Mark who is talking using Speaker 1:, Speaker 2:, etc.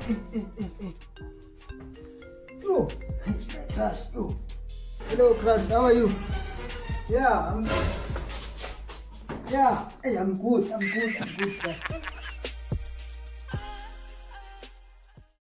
Speaker 1: Oh, Crush. Oh. Hello, Crush. How are you? Yeah, I'm good. I'm good, Crush.